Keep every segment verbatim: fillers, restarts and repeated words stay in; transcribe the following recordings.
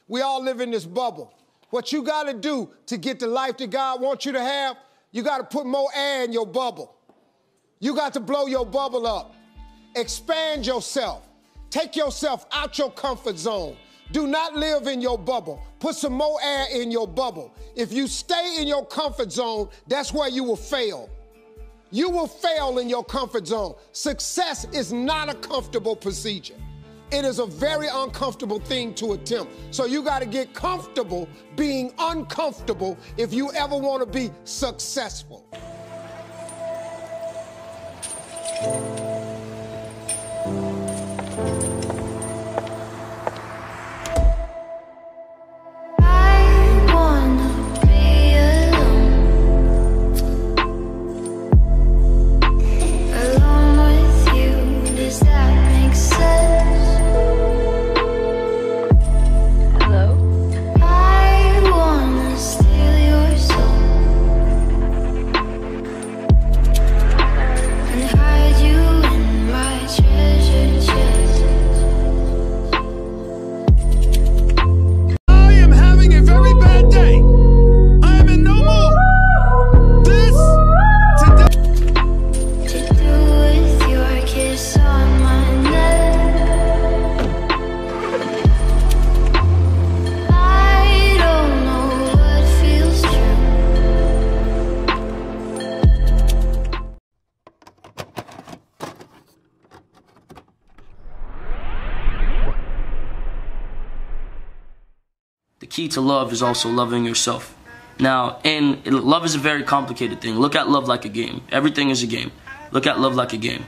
We all live in this bubble. What you got to do to get the life that God wants you to have, you got to put more air in your bubble. You got to blow your bubble up. Expand yourself. Take yourself out your comfort zone. Do not live in your bubble. Put some more air in your bubble. If you stay in your comfort zone, that's where you will fail. You will fail in your comfort zone. Success is not a comfortable procedure. It is a very uncomfortable thing to attempt. So you got to get comfortable being uncomfortable if you ever want to be successful. The key to love is also loving yourself. Now, and love is a very complicated thing. Look at love like a game. Everything is a game. Look at love like a game.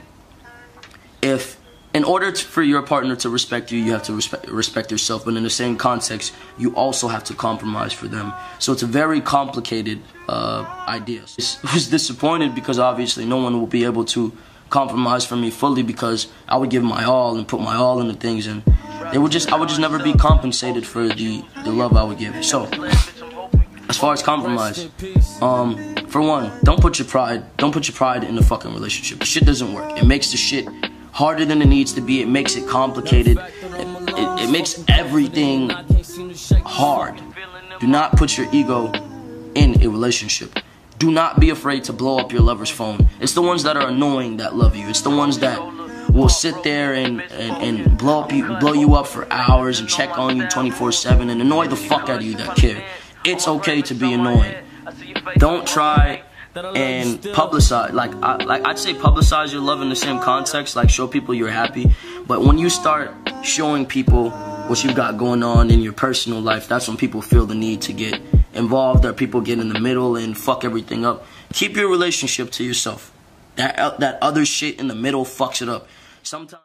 If, in order to, for your partner to respect you, you have to respect, respect yourself. But in the same context, you also have to compromise for them. So it's a very complicated uh, idea. I was disappointed because obviously no one will be able to compromise for me fully because I would give my all and put my all into things, and it would just I would just never be compensated for the the love I would give. So as far as compromise, um, for one, don't put your pride don't put your pride in the fucking relationship. The shit doesn't work. It makes the shit harder than it needs to be. It makes it complicated. It, it, it makes everything hard. Do not put your ego in a relationship. Do not be afraid to blow up your lover's phone. It's the ones that are annoying that love you. It's the ones that will sit there and, and, and blow up you, blow you up for hours and check on you twenty-four seven and annoy the fuck out of you that care. It's okay to be annoying. Don't try and publicize, like, I, like I'd say publicize your love in the same context, like show people you're happy. But when you start showing people what you've got going on in your personal life, that's when people feel the need to get involved, or people get in the middle and fuck everything up. Keep your relationship to yourself. That that other shit in the middle fucks it up. Sometimes.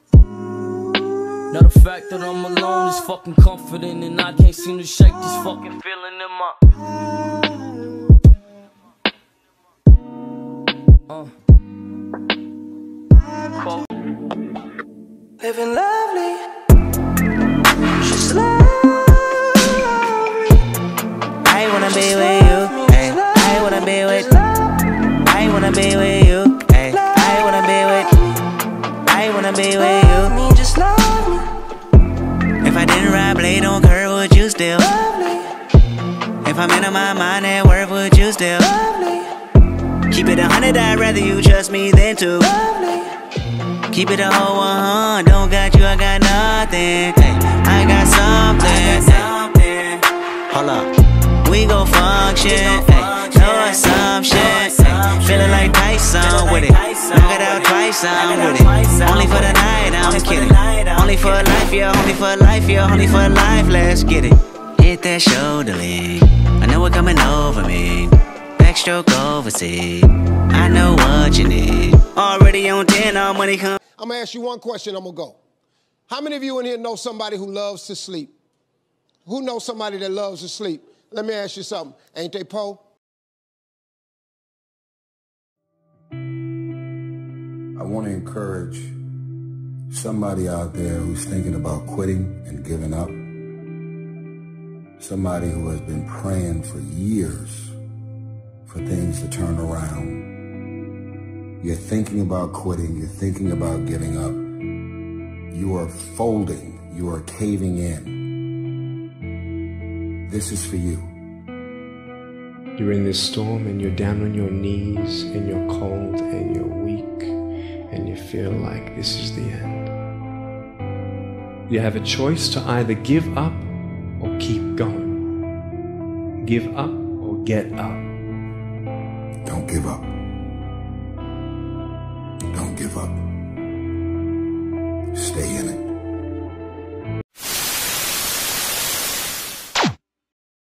Now the fact that I'm alone is fucking comforting, and I can't seem to shake this fucking feeling in my. Uh. Living lovely. She's lovely. I wanna be with you. Ay, I wanna be with. I wanna be with you. Ay, I wanna be with. I wanna be with you. Me, just love me. If I didn't ride blade on curve, would you still love me? If I'm in my mind at work, would you still love me? Keep it a hundred, I'd rather you trust me than to love me. Keep it a whole one, don't got you, I got nothing. Ay, I got something. Ay, hold up, we gon' function. Ay, no assumption. Ay, feeling like Tyson with it. Knock it out twice, I'm with it. Only for the night, I'm kidding. Only for life, yeah, only for life, yeah, only for life. Let's get it. Hit that shoulder lean. I know it coming over me. Backstroke overseas. I know what you need. Already on ten, all money come. I'm gonna ask you one question, I'm gonna go. How many of you in here know somebody who loves to sleep? Who knows somebody that loves to sleep? Let me ask you something. Ain't they Poe? I want to encourage somebody out there who's thinking about quitting and giving up. Somebody who has been praying for years for things to turn around. You're thinking about quitting, you're thinking about giving up. You are folding, you are caving in. This is for you. You're in this storm and you're down on your knees and you're cold and you're weak and you feel like this is the end. You have a choice to either give up or keep going. Give up or get up. Don't give up. Don't give up. Stay in it.